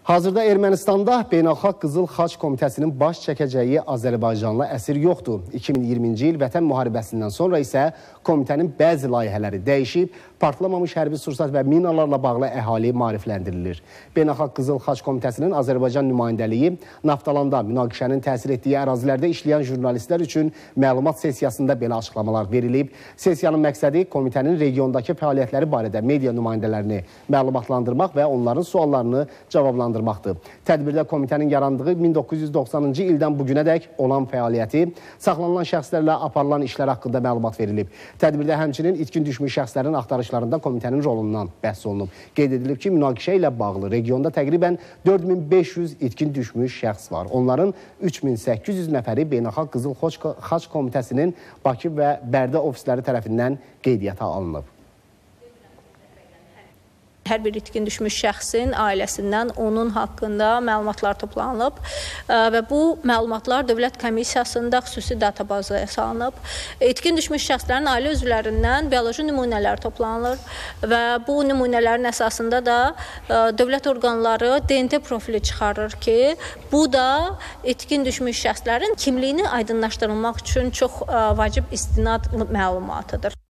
Hazırda Ermənistanda Beynəlxalq Qızıl Xaç Komitəsinin baş çəkəcəyi Azərbaycanlı əsir yoxdur. 2020-ci il Vətən müharibəsindən sonra isə komitənin bəzi layihələri dəyişib, partlamamış hərbi sursat və minalarla bağlı əhali maarifləndirilir. Beynəlxalq Qızıl Xaç Komitəsinin Azərbaycan nümayəndəliyi Naftalanda münaqişənin təsir etdiyi ərazilərdə işləyən jurnalistlər üçün məlumat sessiyasında belə açıqlamalar verilib. Sessiyanın məqsədi komitənin regiondakı fəaliyyətləri barədə media nümayəndələrini məlumatlandırmaq və onların suallarını cavablandırmaqdır. Tədbirdə komitənin yarandığı 1990-cı ildən bugünədək olan fəaliyyəti, saxlanılan şəxslərlə aparılan işlər haqqında məlumat verilib. Tədbirdə həmçinin itkin düşmüş şəxslərin axtarışlarında komitənin rolundan bəhs olunub. Qeyd edilib ki, münaqişə ilə bağlı regionda təqribən 4500 itkin düşmüş şəxs var. Onların 3800 nəfəri Beynəlxalq Qızıl Xaç Komitəsinin Bakı və Bərdə ofisləri tərəfindən qeydiyyata alınıb. Hər bir itkin düşmüş şəxsin ailəsindən onun haqqında məlumatlar toplanılıb və bu məlumatlar Dövlət Komissiyasında xüsusi databazaya salınıb. İtkin düşmüş şəxslərin ailə üzvlərindən bioloji nümunələr toplanılır və bu nümunələrin əsasında da dövlət orqanları DNT profili çıxarır ki, bu da itkin düşmüş şəxslərin kimliyini aydınlaşdırılmaq üçün çox vacib istinad məlumatıdır.